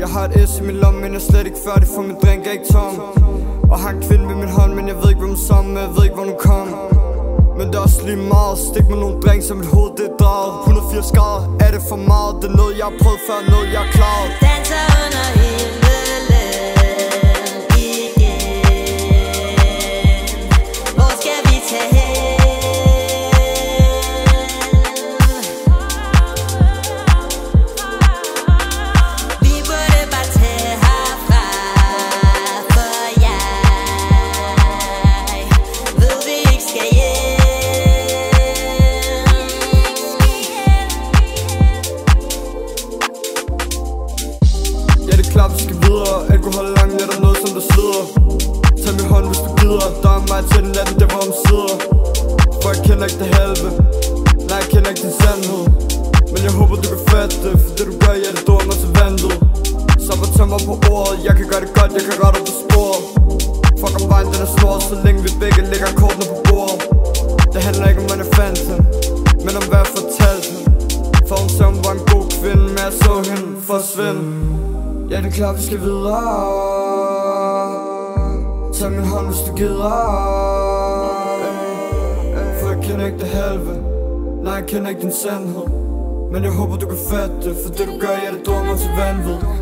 Jeg har et S i min lomme, men jeg er slet ikke færdig, for min drink er ikke tom. Og har en kvinde ved min hånd, men jeg ved ikke hvem hun sammen med, jeg ved ikke hvor hun kom. Men det er også lige meget, stik med nogle drink, så mit hoved det er draget. 180 grader, er det for meget, det er noget jeg har prøvet før, noget jeg er klaret. Danser under himlen igen. Hvor skal vi tage hen? Vi burde bare tage herfra, for jeg ved vi ikke skal hjem. Ja, det er klart, vi skal videre. Alkohol er langt, er der noget, som der slider. Tag min hånd, hvis du gider. Der er mig til den natten, der hvor hun sidder. For jeg kender ikke det halve. Nej, jeg kender ikke din sandhed. Men jeg håber, du kan fatte det. For det du gør, ja, det drømmer mig til vandet. Så bare tag mig på ordet. Jeg kan gøre det godt, jeg kan rette op på sporet. Fuck om vejen, den er stor, så længe vi begge lægger kortene på bordet. Det handler ikke om, man er fandt hende, men om hvad jeg fortalte hende. For hun sagde, hun var en god kvinde, men jeg så hende forsvinde. Ja, det er klart, vi skal videre. Tag min hånd, hvis du gider. For jeg kender ikke det halve. Nej, jeg kender ikke din sandhed. Men jeg håber, du kan fatte det. For det du gør, ja, det drømmer mig til vanvid.